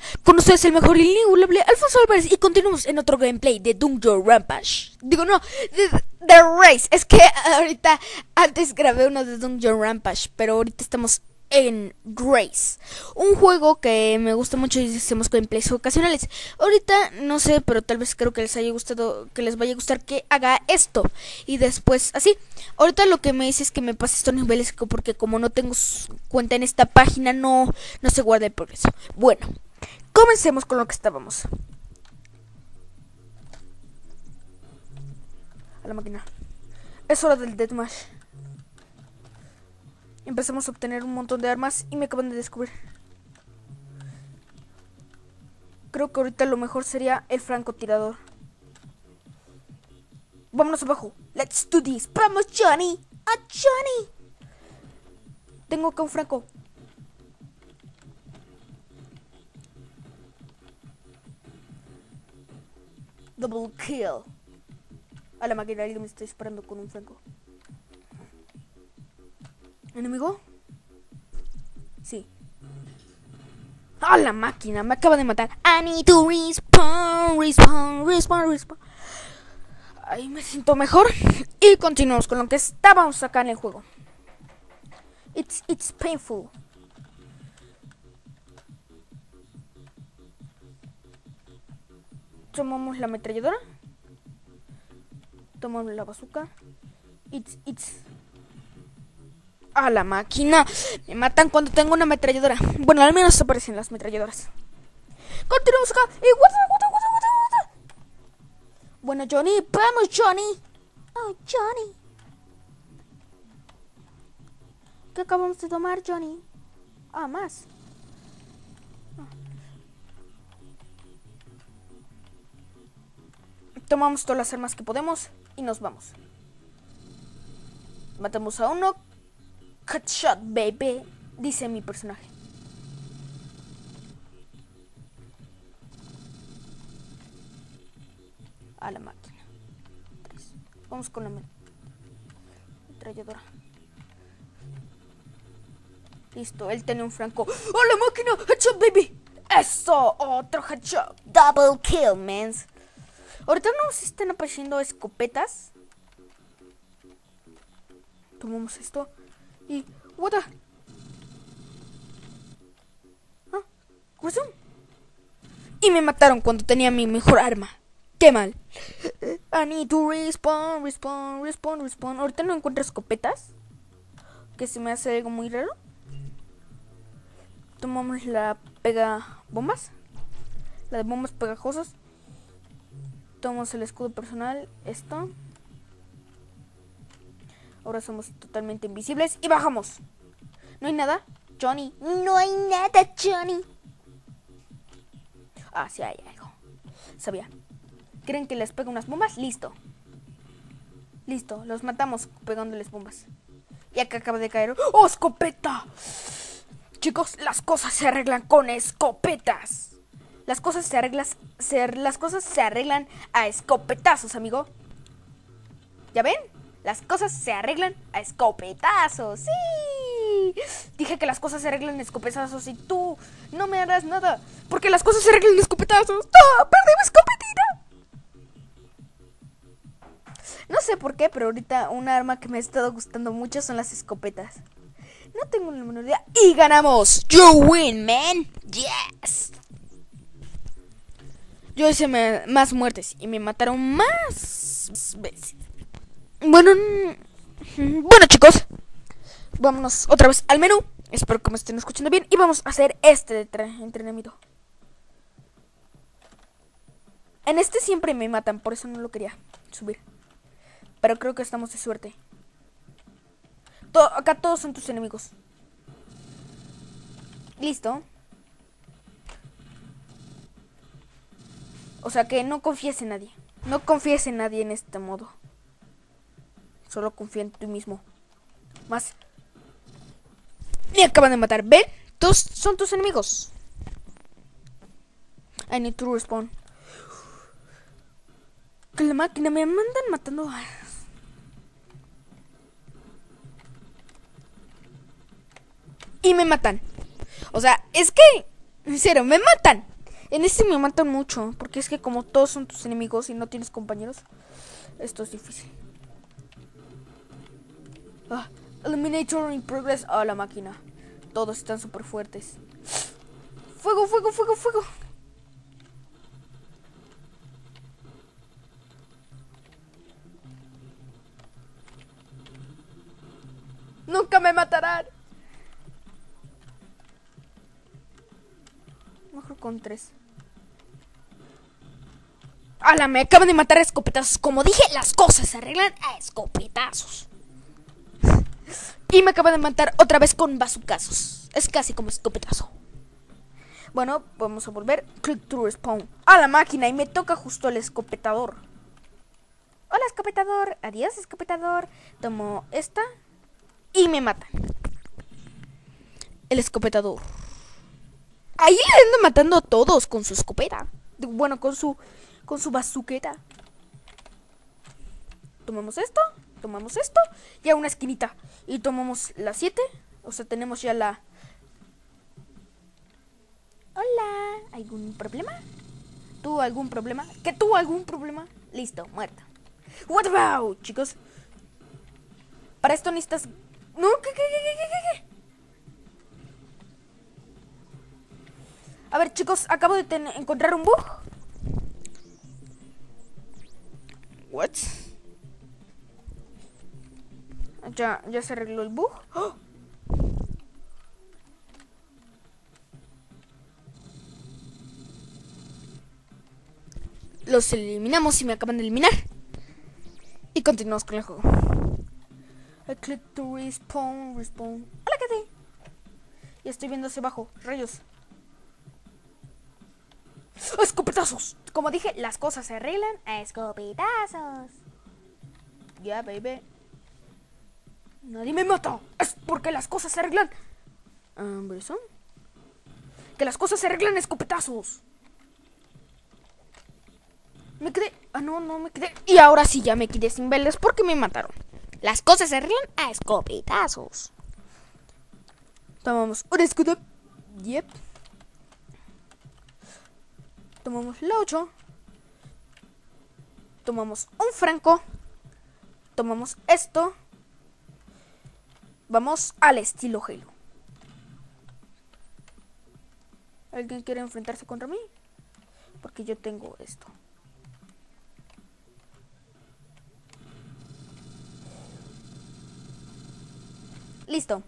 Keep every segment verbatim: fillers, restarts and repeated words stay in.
Con ustedes el mejor y inigualable Alfonso Álvarez y continuamos en otro gameplay de Dungeon Rampage. Digo, no, de, de Race. Es que ahorita, antes grabé uno de Dungeon Rampage, pero ahorita estamos en Race. Un juego que me gusta mucho y hacemos gameplays ocasionales. Ahorita no sé, pero tal vez creo que les haya gustado, que les vaya a gustar que haga esto. Y después así. Ahorita lo que me dice es que me pase estos niveles porque como no tengo cuenta en esta página, no, no se guarda el progreso. Bueno. Comencemos con lo que estábamos. A la máquina. Es hora del deathmatch. Empezamos a obtener un montón de armas y me acaban de descubrir. Creo que ahorita lo mejor sería el francotirador. Vámonos abajo. Let's do this. Vamos, Johnny. ¡A Johnny! Tengo acá un franco. Double kill. A la máquina, alguien me está disparando con un franco. ¿Enemigo? Sí. A la máquina, me acaba de matar. I need to respawn, respawn, respawn, respawn. Ahí me siento mejor. Y continuamos con lo que estábamos acá en el juego. It's, it's painful. Tomamos la ametralladora. Tomamos la bazooka. It's, it's. A la máquina. Me matan cuando tengo una ametralladora. Bueno, al menos aparecen las ametralladoras. Continuamos acá. Y guata, guata, guata, guata, guata. Bueno, Johnny. Vamos, Johnny. Oh, Johnny. ¿Qué acabamos de tomar, Johnny? Ah, más. Tomamos todas las armas que podemos y nos vamos. Matamos a uno. Headshot, baby, dice mi personaje. A la máquina. Tres. Vamos con la ametralladora. Listo, él tiene un franco. ¡A la máquina! ¡Headshot, baby! ¡Eso! ¡Otro headshot! Double kill, mans. Ahorita nos están apareciendo escopetas. Tomamos esto. Y... what the... ¿Ah? ¿Razón? Y me mataron cuando tenía mi mejor arma. ¡Qué mal! I need to respawn, respawn, respawn, respawn. Ahorita no encuentro escopetas. Que se me hace algo muy raro. Tomamos la pega bombas. La de bombas pegajosas. Tomamos el escudo personal. Esto. Ahora somos totalmente invisibles. Y bajamos. ¿No hay nada? Johnny. No hay nada, Johnny. Ah, sí hay algo. Sabía. ¿Creen que les pego unas bombas? Listo. Listo. Los matamos pegándoles bombas. Y acá acaba de caer. ¡Oh, escopeta! Chicos, las cosas se arreglan con escopetas. Las cosas se arreglan, se, las cosas se arreglan a escopetazos, amigo. ¿Ya ven? Las cosas se arreglan a escopetazos. ¡Sí! Dije que las cosas se arreglan a escopetazos y tú no me harás nada. Porque las cosas se arreglan a escopetazos. ¡No! ¡Perdí mi escopetita! No sé por qué, pero ahorita un arma que me ha estado gustando mucho son las escopetas. No tengo la menor idea. ¡Y ganamos! ¡You win, man! ¡Yes! Yo hice me, más muertes y me mataron más veces. Bueno, bueno chicos, vámonos otra vez al menú. Espero que me estén escuchando bien y vamos a hacer este entrenamiento. En este siempre me matan, por eso no lo quería subir. Pero creo que estamos de suerte. Todo, acá todos son tus enemigos. Listo. O sea que no confíes en nadie. No confíes en nadie en este modo. Solo confía en ti mismo. Más. Me acaban de matar. ¿Ven? Todos son tus enemigos. I need to respawn. Que la máquina me mandan matando. Y me matan. O sea, es que... en serio, me matan. En este me matan mucho, porque es que como todos son tus enemigos y no tienes compañeros, esto es difícil. Ah, Eliminator in progress. Ah, la máquina. Todos están súper fuertes. Fuego, fuego, fuego, fuego. Nunca me matarán. Mejor con tres. ¡Hala! Me acaban de matar a escopetazos. Como dije, las cosas se arreglan a escopetazos. Y me acaban de matar otra vez con bazucazos. Es casi como escopetazo. Bueno, vamos a volver. Click to respawn. A la máquina y me toca justo el escopetador. Hola, escopetador. Adiós, escopetador. Tomo esta y me matan. El escopetador. Ahí le anda matando a todos con su escopeta. Bueno, con su con su bazuqueta. Tomamos esto, tomamos esto y a una esquinita. Y tomamos la siete. O sea, tenemos ya la... Hola, ¿algún problema? ¿Tú algún problema? ¿Que tú algún problema? Listo, muerta. What about, chicos? Para esto necesitas... No, ¿qué, qué, qué, qué, qué? A ver, chicos, acabo de encontrar un bug. What? Ya, ya se arregló el bug. ¡Oh! Los eliminamos y me acaban de eliminar. Y continuamos con el juego. I click to respawn, respawn. Hola, ¿qué tal? Ya estoy viendo hacia abajo. Rayos. ¡Escopetazos! Como dije, las cosas se arreglan a escopetazos. Ya, yeah, baby. Nadie me mata. Es porque las cosas se arreglan. Um, ¿Eso? Que las cosas se arreglan a escopetazos. Me quedé... Ah, no, no me quedé... Y ahora sí ya me quedé sin velas porque me mataron. Las cosas se arreglan a escopetazos. Tomamos un escudo. Yep. Tomamos la ocho. Tomamos un franco. Tomamos esto. Vamos al estilo Halo. ¿Alguien quiere enfrentarse contra mí? Porque yo tengo esto. Listo.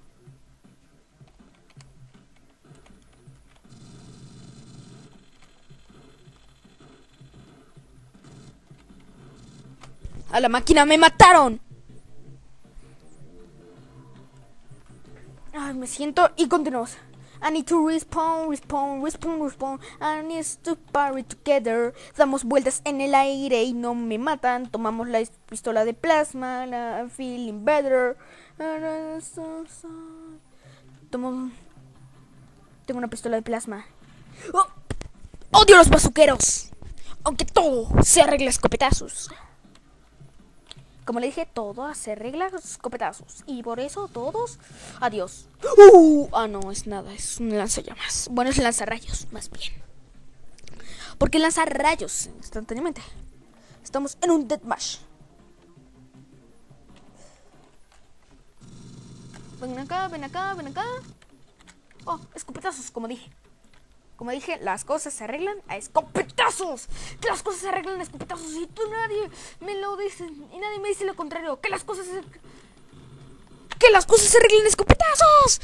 A la máquina me mataron. Ay, me siento y continuamos. I need to respawn, respawn, respawn, respawn. I need to party together. Damos vueltas en el aire y no me matan. Tomamos la pistola de plasma, la feeling better. Tomo... Tengo una pistola de plasma. ¡Oh! ¡Odio los bazuqueros! Aunque todo se arregla a escopetazos. Como le dije, todo se arregla a escopetazos. Y por eso todos... Adiós. Uh, ah, no, es nada. Es un lanzallamas. Bueno, es lanzarrayos, más bien. Porque lanza rayos instantáneamente. Estamos en un deathmatch. Ven acá, ven acá, ven acá. Oh, escopetazos, como dije. Como dije, las cosas se arreglan a escopetazos. Que las cosas se arreglan a escopetazos. Y tú nadie me lo dice. Y nadie me dice lo contrario. Que las cosas se... Que las cosas se arreglan a escopetazos.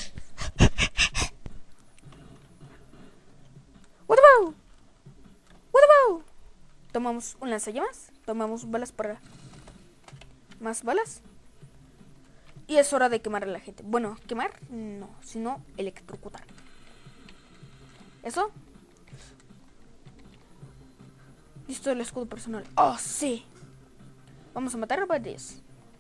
What about? What about? Tomamos un lanzallamas. Tomamos balas para... Más balas. Y es hora de quemar a la gente. Bueno, quemar no, sino electrocutar. ¿Eso? Listo el escudo personal. ¡Oh, sí! Vamos a matar a varios.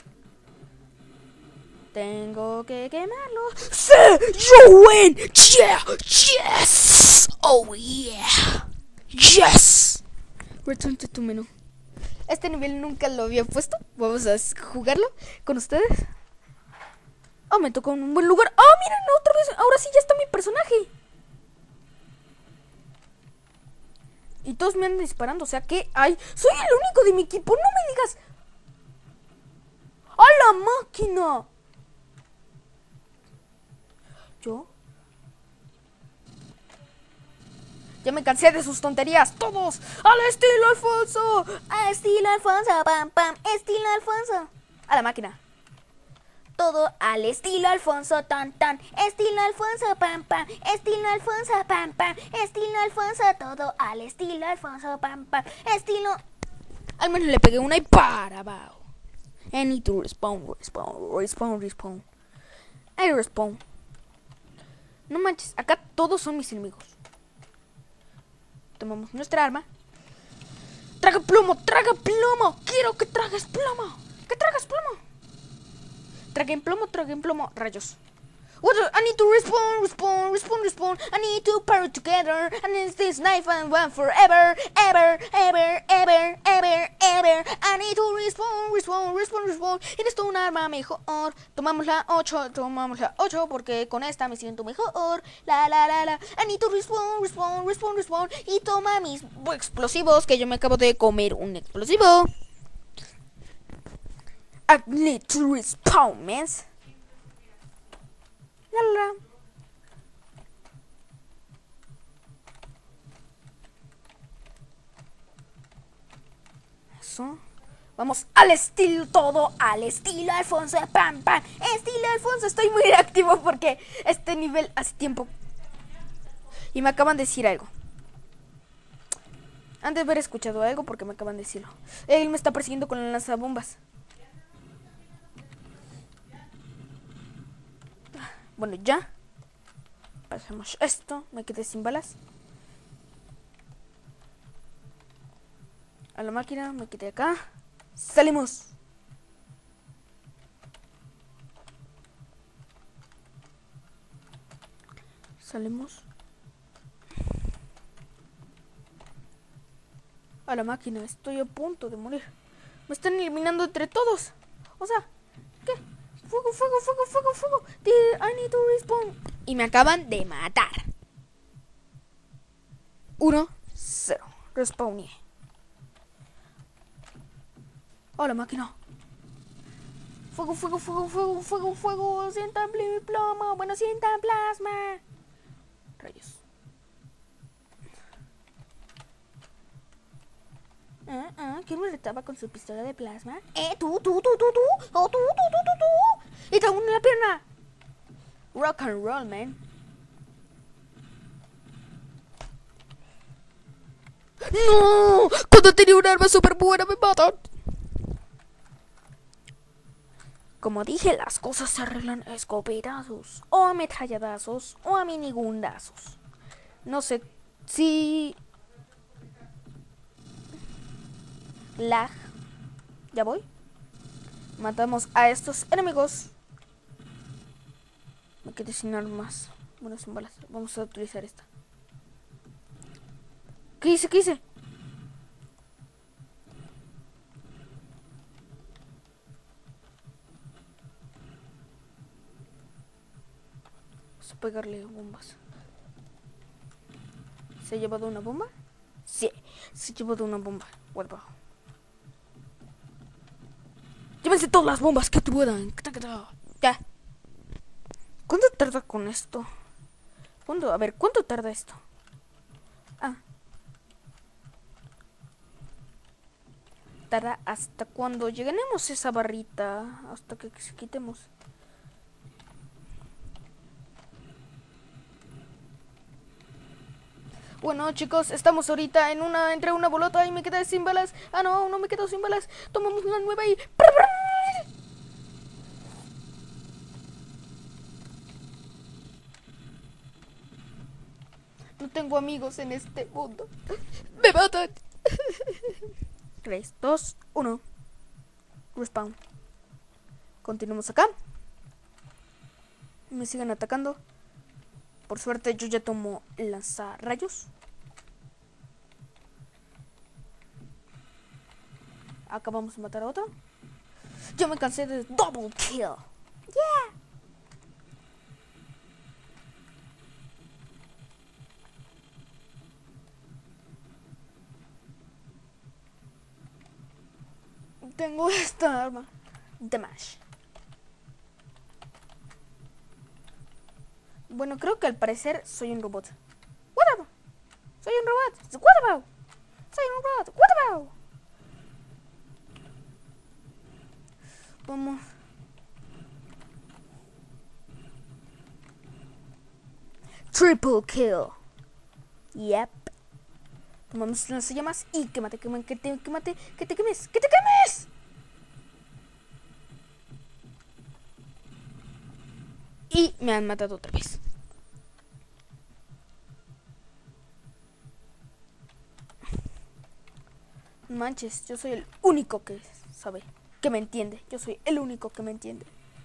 Tengo que quemarlo. ¡Sí! ¡You win! ¡Yeah! ¡Yes! ¡Oh, yeah! ¡Yes! Return to tu menú. Este nivel nunca lo había puesto. Vamos a jugarlo con ustedes. Oh, me tocó en un buen lugar. ¡Oh, miren! Otra vez. Ahora sí ya está mi personaje. todos me andan disparando. O sea que hay... Soy el único de mi equipo. No me digas. ¡A la máquina! ¿Yo? Ya me cansé de sus tonterías. ¡Todos! ¡Al estilo Alfonso! ¡Al estilo Alfonso! ¡Pam, pam! ¡Estilo Alfonso! A la máquina. Todo al estilo Alfonso, tan, tan. Estilo Alfonso, pam, pam. Estilo Alfonso, pam, pam. Estilo Alfonso, todo al estilo Alfonso, pam, pam. Estilo... Al menos le pegué una y para abajo. I need to respawn, respawn, respawn, respawn. I respawn. No manches, acá todos son mis enemigos. Tomamos nuestra arma. ¡Traga plomo! ¡Traga plomo! ¡Quiero que tragues plomo! ¡Que tragas plomo! Traguen plomo, traguen plomo. Rayos. What the, I need to respawn, respawn, respawn, respawn. I need to parry together. And it's this knife and one forever, ever, ever, ever, ever, ever. I need to respawn, respawn, respawn, respawn. Eres tú un arma mejor. Tomamos la ocho, tomamos la ocho porque con esta me siento mejor. La, la, la, la. I need to respawn, respawn, respawn, respawn. Y toma mis explosivos que yo me acabo de comer un explosivo. I need to respawn, man. La, la. Eso. Vamos al estilo, todo al estilo Alfonso, pam, pam. Estilo Alfonso, estoy muy reactivo porque este nivel hace tiempo. Y me acaban de decir algo. Han de haber escuchado algo porque me acaban de decirlo. Él me está persiguiendo con la lanzabombas. Bueno, ya. Pasamos esto. Me quedé sin balas. A la máquina. Me quedé acá. Salimos. Salimos. A la máquina. Estoy a punto de morir. Me están eliminando entre todos. O sea, ¿qué? Fuego, fuego, fuego, fuego, fuego. I need to respawn. Y me acaban de matar. Uno, cero. Respawné. Oh, la máquina. Fuego, fuego, fuego, fuego, fuego, fuego. Sienta plomo. Bueno, sienta plasma. Rayos. Ah, ah, ¿quién me retaba con su pistola de plasma? Eh, tú, tú, tú, tú, tú. Oh, tú, tú, tú, tú, tú. Y te uno en la pierna. Rock and roll, man. ¡No! Cuando tenía un arma súper buena me matan. Como dije, las cosas se arreglan a escopetazos, o a ametralladazos, o a minigundazos. No sé si... Lag. Ya voy. Matamos a estos enemigos. Me quedé sin armas. Bueno, sin balas. Vamos a utilizar esta. ¿Qué hice? ¿Qué hice? Vamos a pegarle bombas. ¿Se ha llevado una bomba? Sí, se ha llevado una bomba. Vuelvo. Llévense todas las bombas que puedan. Ya. ¿Cuánto tarda con esto? ¿Cuándo? A ver, ¿cuánto tarda esto? Ah. Tarda hasta cuando lleguemos a esa barrita. Hasta que se quitemos. Bueno, chicos, estamos ahorita en una, entre una bolota y me quedé sin balas. Ah, no, no me quedo sin balas. Tomamos una nueva y... No tengo amigos en este mundo. ¡Me matan! tres, dos, uno. Respawn. Continuamos acá. Me siguen atacando. Por suerte yo ya tomo lanzarrayos. Acá vamos a matar a otro. Yo me cansé de double kill. Yeah. tengo esta arma. Damage. Bueno, creo que al parecer soy un robot. Whatever. Soy un robot. Whatever. Soy un robot. Whatever. Vamos. Triple kill. Yep. Tomamos las llamas y quémate, quémate, que te quémate, que te quemes, que te quemes. Y me han matado otra vez. Manches, yo soy el único que sabe, que me entiende. Yo soy el único que me entiende.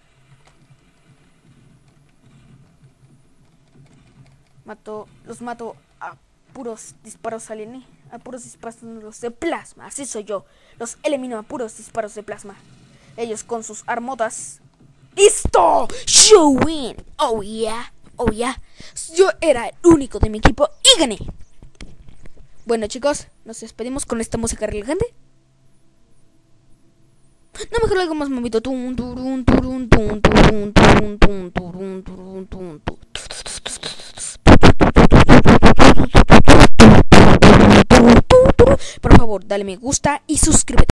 Mato, los mato a puros disparos alienígenas, a puros disparos de plasma. Así soy yo. Los elimino a puros disparos de plasma. Ellos con sus armadas. ¡Listo! ¡Yo win! ¡Oh yeah! ¡Oh yeah! Yo era el único de mi equipo y gané. Bueno, chicos, nos despedimos con esta música relajante. No, mejor algo más movido. Tun, turun, turun, tun, turun, turun, tun, turun, turun, tun, tun. Por favor, dale me gusta y suscríbete.